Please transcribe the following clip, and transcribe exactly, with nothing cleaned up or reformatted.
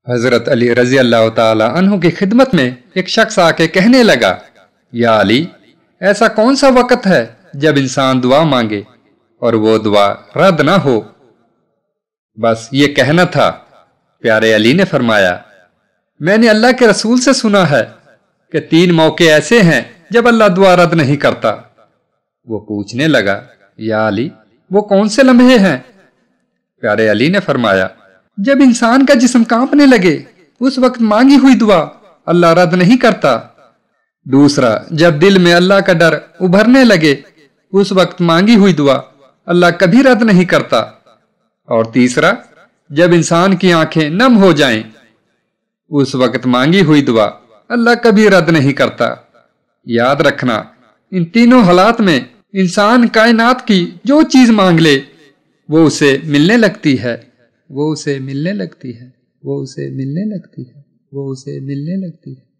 حضرت علی رضی اللہ تعالی عنہ کی خدمت میں ایک شخص آ کے کہنے لگا، یا علی، ایسا کون سا وقت ہے جب انسان دعا مانگے اور وہ دعا رد نہ ہو؟ بس یہ کہنا تھا۔ پیارے علی نے فرمایا، میں نے اللہ کے رسول سے سنا ہے کہ تین موقع ایسے ہیں جب اللہ دعا رد نہیں کرتا۔ وہ پوچھنے لگا، یا علی، وہ کون سے لمحے ہیں؟ پیارے علی نے فرمایا، جب انسان کا جسم کانپنے لگے اس وقت مانگی ہوئی دعا اللہ رد نہیں کرتا۔ دوسرا، جب دل میں اللہ کا ڈر ابھرنے لگے اس وقت مانگی ہوئی دعا اللہ کبھی رد نہیں کرتا۔ اور تیسرا، جب انسان کی آنکھیں نم ہو جائیں اس وقت مانگی ہوئی دعا اللہ کبھی رد نہیں کرتا۔ یاد رکھنا، ان تینوں حالات میں انسان کائنات کی جو چیز مانگ لے وہ اسے ملنے لگتی ہے، وہ اسے ملنے لگتی ہے، وہ اسے ملنے لگتی ہے، وہ اسے ملنے لگتی ہے۔